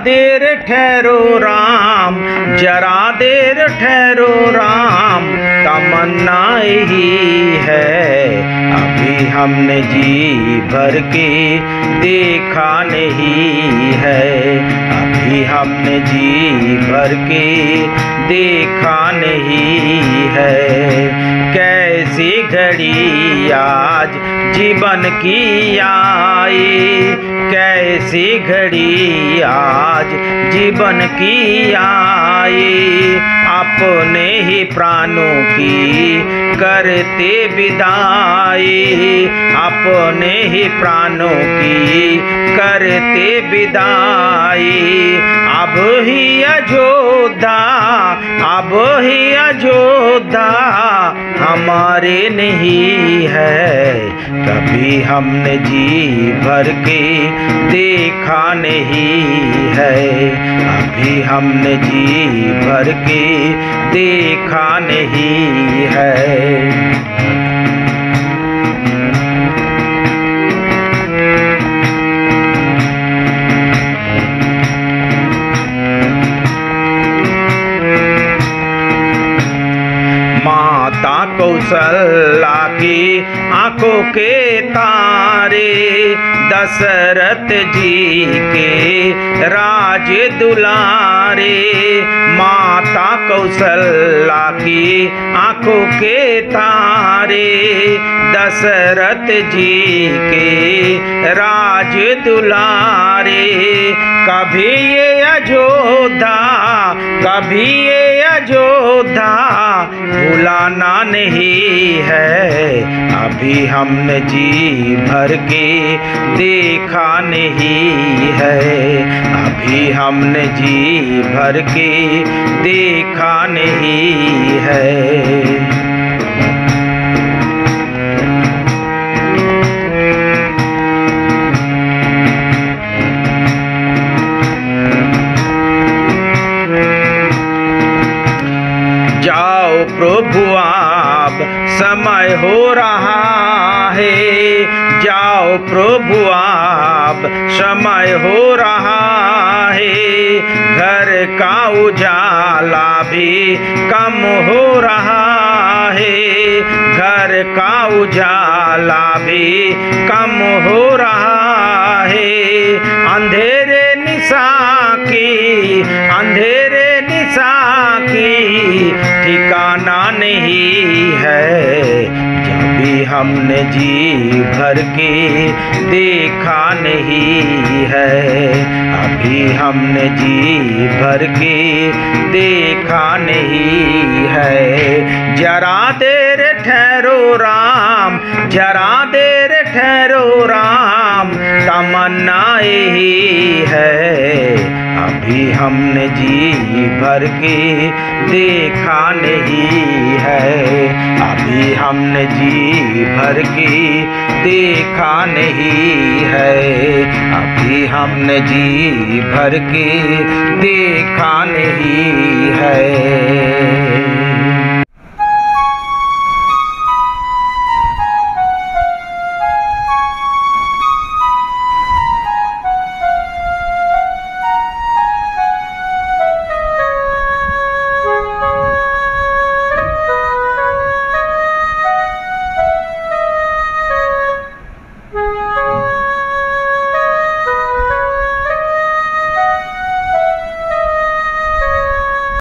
देर ठहरो राम, जरा देर ठहरो राम, तमन्ना ही है अभी हमने जी भर के देखा नहीं है, अभी हमने जी भर के देखा नहीं है। कैसी घड़ी आज जीवन की आई, कैसी घड़ी आज जीवन की आई, अपने ही प्राणों की करते विदाई, अपने ही प्राणों की करते विदाई। अब ही अयोध्या, अब ही अयोध्या हमारे नहीं है, कभी हमने जी भर के देखा नहीं है, अभी हमने जी भर के देखा नहीं है। माता कौशल्या की आंखों के तारे, दशरथ जी के राज दुलारे, माता कौशल्या की आंखों के तारे, दशरथ जी के राज दुलारे। कभी ये अयोध्या, कभी ये अयोध्या भुलाना नहीं है, अभी हमने जी भर के देखा नहीं है, अभी हमने जी भर के देखा नहीं है। जाओ प्रभु आप समय हो रहा है, जाओ प्रभु आप समय हो रहा है, घर का उजाला भी कम हो रहा है, घर का उजाला भी कम हो रहा है। अंधेरे निशा की, अंधेरे निशा की ठिकाना नहीं है, जब भी हमने जी भर के देखा नहीं है, अभी हमने जी भर के देखा नहीं है। जरा देर ठहरो राम, जरा देर ठहरो राम, तमन्ना ही है, अभी हमने जी भर के देखा नहीं है, अभी हमने जी भर के देखा नहीं है, अभी हमने जी भर के देखा नहीं है।